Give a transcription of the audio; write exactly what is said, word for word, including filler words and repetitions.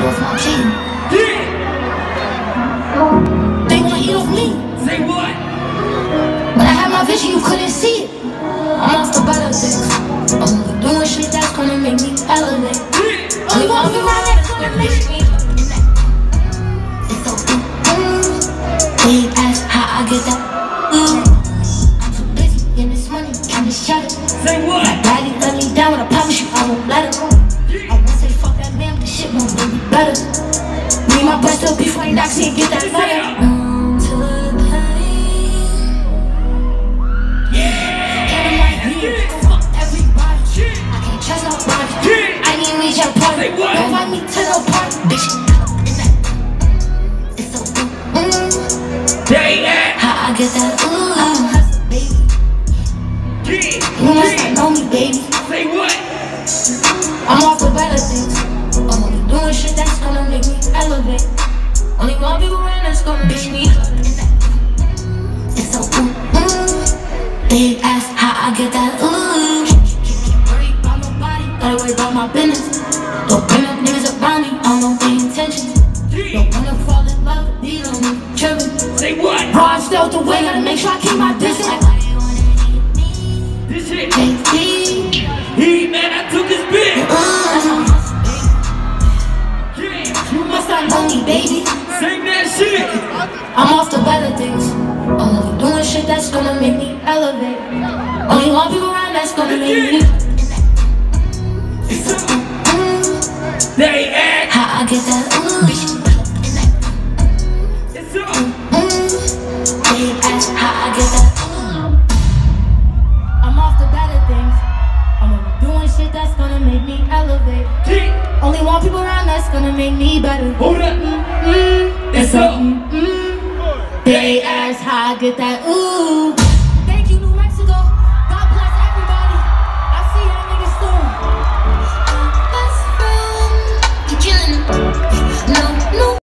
off my cheek. Yeah. They wanna eat off me. Say what? When I had my vision, you couldn't see it. I'm off the better things. I'm only doing shit that's gonna make me elevate. Yeah. Only one people around that's gonna make me. It's so mm. They ask how I get that. Mm. I'm too busy getting this money, and this cheddar. Say what? My daddy let me down, but I promise you I won't let him. I won't say fuck that man, but this shit won't make me better. Me and my best still beef right now, see and get that better. Um, to the pain. Yeah. And I'm like, yeah, go fuck everybody. I can't trust nobody. I ain't even reach your party. Say what? Don't invite me to no party, bitch. It's so mm. They act. How I get that ooh, I'm a hustler, baby. Yeah. You must not know me, baby. Say what? I'm off the better things. I'm only doing shit that's gonna make me elevate. Only one people around that's gonna make me. It's so ooh, mm. They ask how I get that ooh. Can't worry about nobody, gotta worry about my business. Don't bring up niggas around me, I don't know their intentions. Don't wanna fall in love, these on me tripping. Say what? Bro, I'm still the way, gotta make sure I keep my distance. Like, why they wanna hate me? This shit. Hate me. He, man, I took his bit. Uh, that's my hustle, baby. Yeah. You must not know me, baby. Sing that shit. I'm off the better things. I'm only doing shit that's gonna make me elevate. Only one people around that's gonna make me. It's so mm. They act. How I get that ooh. It's so. Mm. They ask how I get that ooh. I'm off the better things. I'm only doing shit that's gonna make me elevate. Yeah. Only one people around that's gonna make me better. Hold up. Mm-mm. It's so. Mm-mm. They ask how I get that